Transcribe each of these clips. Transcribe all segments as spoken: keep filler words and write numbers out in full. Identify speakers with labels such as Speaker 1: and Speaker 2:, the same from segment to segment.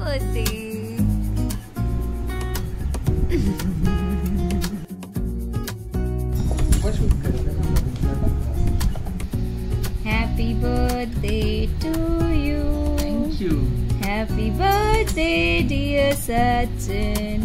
Speaker 1: birthday. Happy birthday to you.
Speaker 2: Thank you.
Speaker 1: Happy birthday, dear Sachin.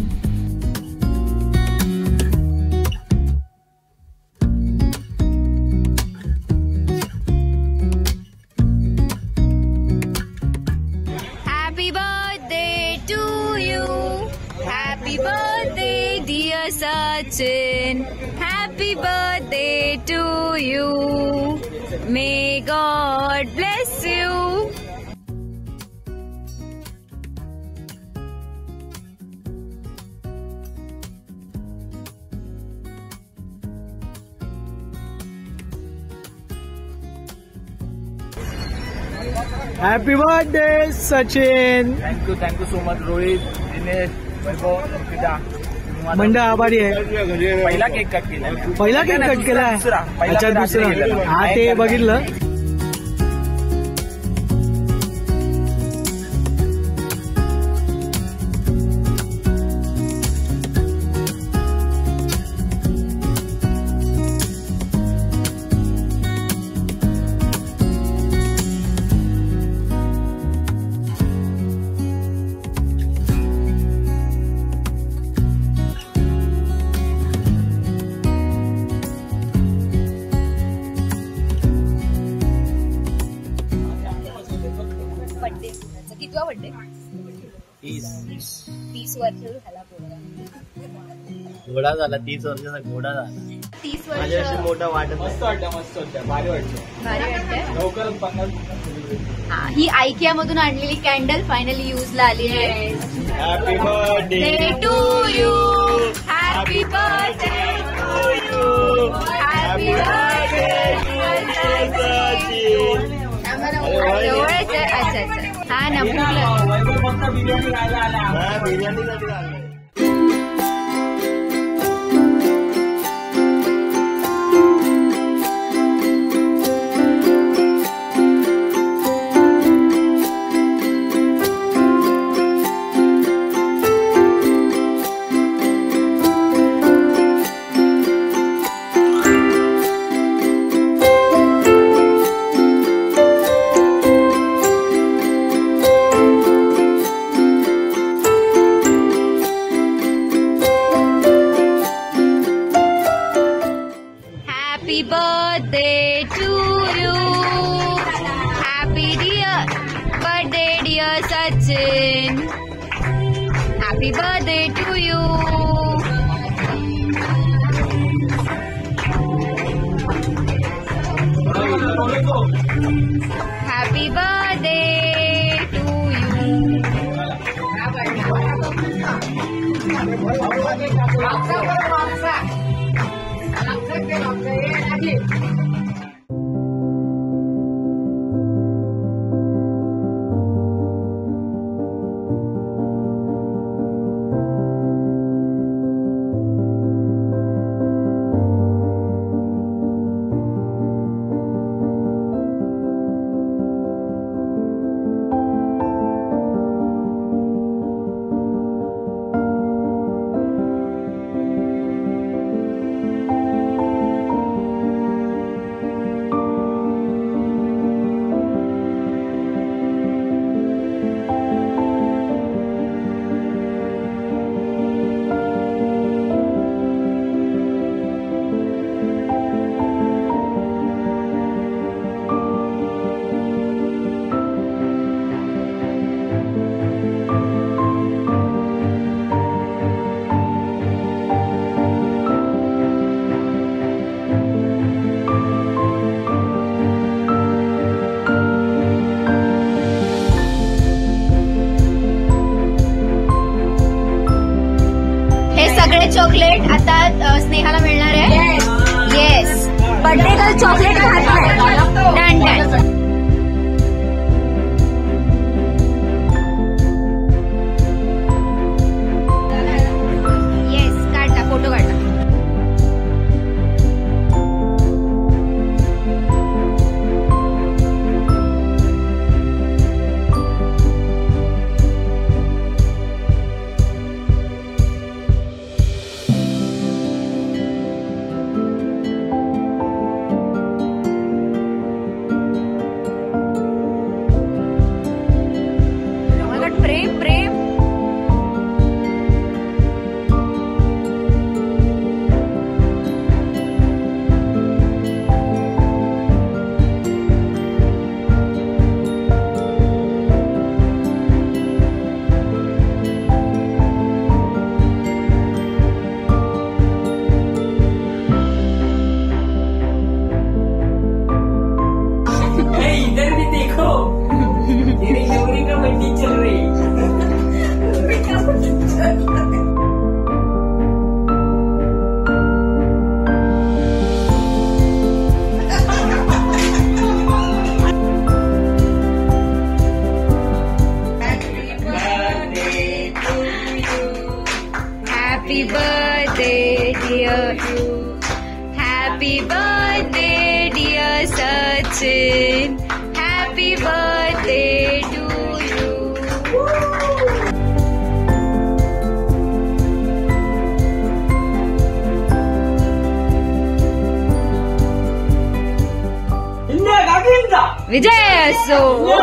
Speaker 1: Happy birthday to you. Happy birthday, dear Sachin. Happy birthday to you. May God bless you.
Speaker 2: Happy birthday, Sachin. Thank you, thank you so much, Rohit, Dinesh, Vaibhav, Nikita. मंडळ आभारी आहे. पहिला cake cut केला. पहिला cake cut केला. अच्छा दुसरा. हा ते बघितलं.
Speaker 1: कितवा बर्थडे?
Speaker 3: तीस
Speaker 1: तीस वर्ष झाला पोरगा.
Speaker 3: घोडा झाला. तीस वर्षाचा घोडा झाला.
Speaker 1: तीस वर्ष
Speaker 3: माझ्याशी मोठा वाटत. मस्त वाटतं. मस्त वाटतं. भारी वाटतं.
Speaker 1: भारी वाटतंय.
Speaker 3: लवकरच पन्नास.
Speaker 1: हा, ही आयकिया मधून आणलेली कॅन्डल फायनली यूज ला आली आहे.
Speaker 3: Happy birthday
Speaker 1: to you. Happy birthday to you. Happy birthday. अच्छा अच्छा. हा ना
Speaker 3: biryani.
Speaker 1: Happy birthday to you. Happy dear birthday, dear Sachin. Happy birthday to you. Happy birthday to you. Chocolate आता स्नेहाला मिळणार आहे. येस, बर्थडे गर्ल चॉकलेट खात नाही. Done done. येस, काढता फोटो काढता. birthday dear you. Happy birthday dear Sachin. Happy birthday to you. Vijay असो.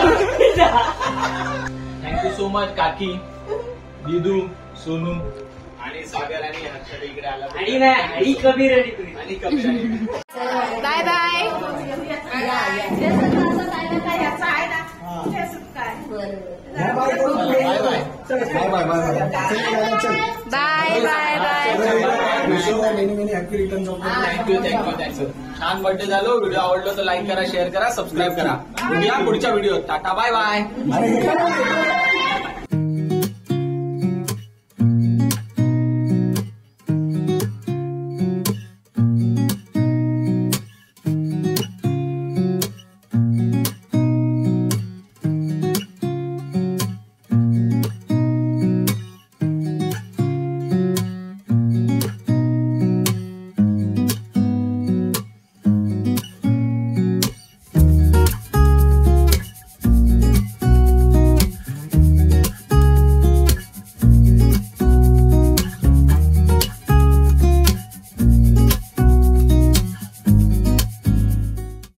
Speaker 3: Thank you so much काकी, दिदू, सोनू आणि सागर आणि हर्षद इकडे आला आणि कबीर आणि Kabir.
Speaker 1: Bye bye. Bye bye bye.
Speaker 3: Thank you thank you thank you. छान बर्थडे झालो. व्हिडिओ आवडलो तर लाईक करा, शेअर करा, सबस्क्राईब करा. पुढच्या व्हिडिओ. Tata bye bye.